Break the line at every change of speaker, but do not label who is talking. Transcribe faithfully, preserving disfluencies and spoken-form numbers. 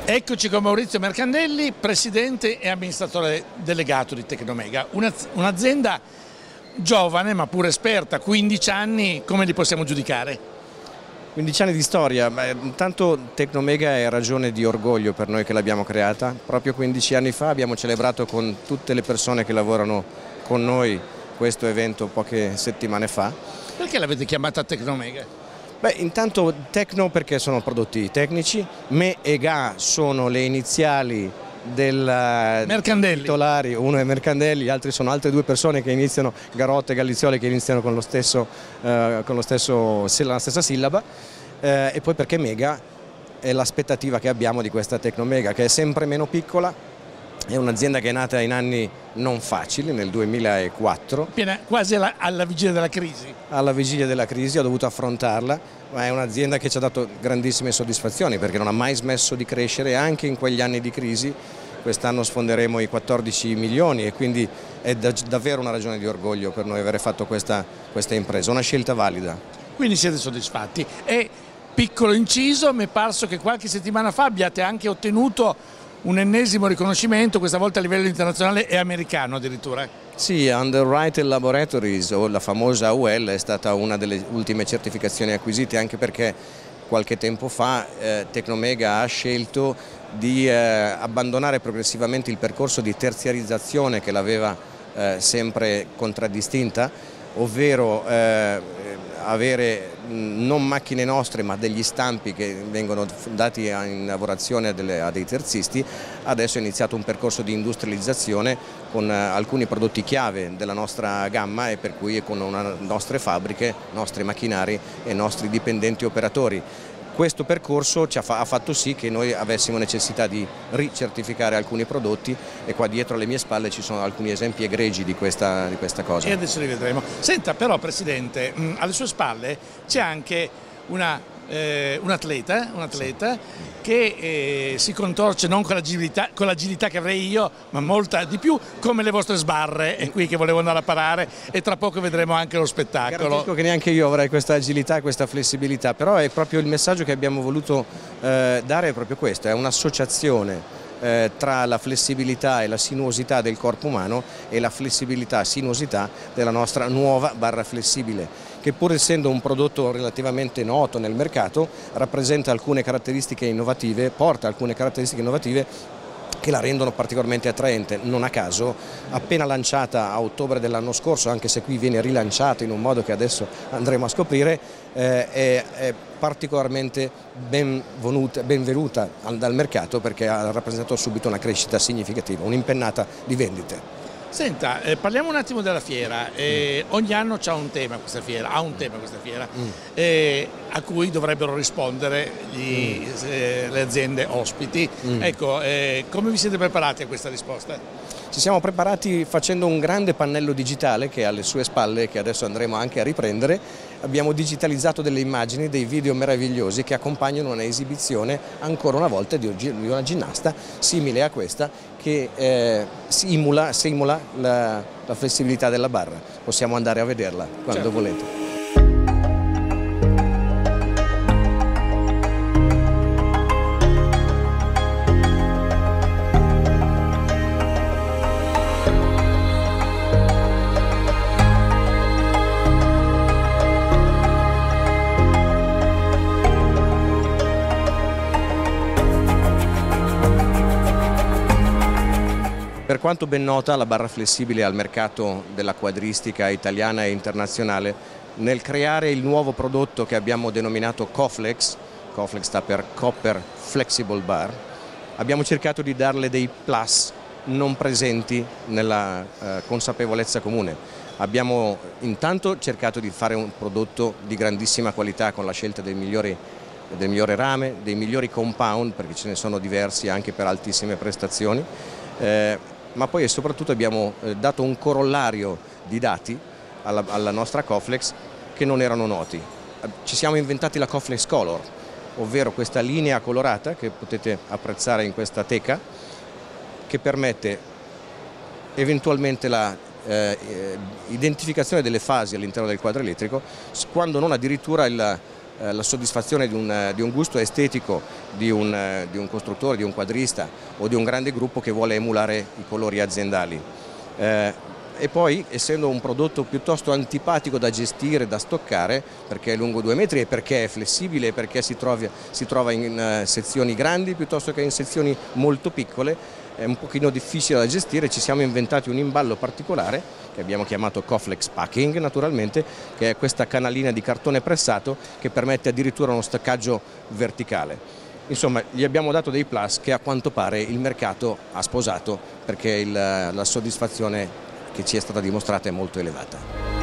Eccoci con Maurizio Mercandelli, presidente e amministratore delegato di Tecnomega, un'azienda giovane ma pure esperta, quindici anni, come li possiamo giudicare?
quindici anni di storia, ma intanto Tecnomega è ragione di orgoglio per noi che l'abbiamo creata. Proprio quindici anni fa abbiamo celebrato con tutte le persone che lavorano con noi questo evento poche settimane fa.
Perché l'avete chiamata Tecnomega?
Beh, intanto Tecno perché sono prodotti tecnici, Me e Ga sono le iniziali del
Mercandelli.
titolari, uno è Mercandelli, gli altri sono altre due persone che iniziano, Garotta e Gallizioli, che iniziano con, lo stesso, eh, con lo stesso, la stessa sillaba, eh, e poi perché Mega è l'aspettativa che abbiamo di questa Tecnomega, che è sempre meno piccola. È un'azienda che è nata in anni non facili, nel duemilaquattro.
Piena, quasi alla, alla vigilia della crisi.
Alla vigilia della crisi ho dovuto affrontarla, ma è un'azienda che ci ha dato grandissime soddisfazioni perché non ha mai smesso di crescere anche in quegli anni di crisi. Quest'anno sfonderemo i quattordici milioni e quindi è da, davvero una ragione di orgoglio per noi avere fatto questa, questa impresa, una scelta valida.
Quindi siete soddisfatti. E piccolo inciso, mi è parso che qualche settimana fa abbiate anche ottenuto un ennesimo riconoscimento, questa volta a livello internazionale e americano addirittura.
Sì, Underwriter Laboratories, o la famosa U L, è stata una delle ultime certificazioni acquisite, anche perché qualche tempo fa eh, Tecnomega ha scelto di eh, abbandonare progressivamente il percorso di terziarizzazione che l'aveva eh, sempre contraddistinta, ovvero eh, avere non macchine nostre ma degli stampi che vengono dati in lavorazione a, delle, a dei terzisti. Adesso è iniziato un percorso di industrializzazione con alcuni prodotti chiave della nostra gamma e per cui con una, nostre fabbriche, nostri macchinari e nostri dipendenti operatori. Questo percorso ci ha, fa, ha fatto sì che noi avessimo necessità di ricertificare alcuni prodotti e qua dietro alle mie spalle ci sono alcuni esempi egregi di questa, di questa cosa.
E adesso li vedremo. Senta però Presidente, mh, alle sue spalle c'è anche una, eh, un atleta, un atleta sì. che eh, si contorce non con l'agilità con l'agilità che avrei io, ma molta di più, come le vostre sbarre, è qui che volevo andare a parare e tra poco vedremo anche lo spettacolo.
Garantisco che neanche io avrei questa agilità e questa flessibilità, però è proprio il messaggio che abbiamo voluto eh, dare, è proprio questo, è un'associazione eh, tra la flessibilità e la sinuosità del corpo umano e la flessibilità e sinuosità della nostra nuova barra flessibile, che pur essendo un prodotto relativamente noto nel mercato rappresenta alcune caratteristiche innovative, porta alcune caratteristiche innovative che la rendono particolarmente attraente. Non a caso, appena lanciata a ottobre dell'anno scorso, anche se qui viene rilanciata in un modo che adesso andremo a scoprire, eh, è, è particolarmente benvenuta, benvenuta dal mercato perché ha rappresentato subito una crescita significativa, un'impennata di vendite.
Senta, eh, parliamo un attimo della fiera. Eh, mm. Ogni anno c'ha un tema questa fiera, ha un tema questa fiera, mm. eh, a cui dovrebbero rispondere gli, mm. eh, le aziende ospiti. Mm. Ecco, eh, come vi siete preparati a questa risposta?
Ci siamo preparati facendo un grande pannello digitale che è alle sue spalle, che adesso andremo anche a riprendere. Abbiamo digitalizzato delle immagini, dei video meravigliosi che accompagnano un'esibizione ancora una volta di una ginnasta simile a questa che eh, simula, simula la, la flessibilità della barra. Possiamo andare a vederla quando certo. volete. Per quanto ben nota, la barra flessibile al mercato della quadristica italiana e internazionale, nel creare il nuovo prodotto che abbiamo denominato Coflex, Coflex sta per Copper Flexible Bar, abbiamo cercato di darle dei plus non presenti nella eh, consapevolezza comune. Abbiamo intanto cercato di fare un prodotto di grandissima qualità con la scelta dei migliori, del migliore rame, dei migliori compound, perché ce ne sono diversi anche per altissime prestazioni. Eh, ma poi e soprattutto abbiamo eh, dato un corollario di dati alla, alla nostra Coflex che non erano noti. Ci siamo inventati la Coflex Color, ovvero questa linea colorata che potete apprezzare in questa teca, che permette eventualmente la eh, identificazione delle fasi all'interno del quadro elettrico, quando non addirittura il, eh, la soddisfazione di un, di un gusto estetico di un, eh, di un costruttore, di un quadrista o di un grande gruppo che vuole emulare i colori aziendali. Eh, E poi, essendo un prodotto piuttosto antipatico da gestire, da stoccare, perché è lungo due metri e perché è flessibile, perché si trova, si trova in uh, sezioni grandi piuttosto che in sezioni molto piccole, è un pochino difficile da gestire, ci siamo inventati un imballo particolare, che abbiamo chiamato Coflex Packing naturalmente, che è questa canalina di cartone pressato che permette addirittura uno staccaggio verticale. Insomma, gli abbiamo dato dei plus che a quanto pare il mercato ha sposato, perché il, la soddisfazione che ci è stata dimostrata è molto elevata.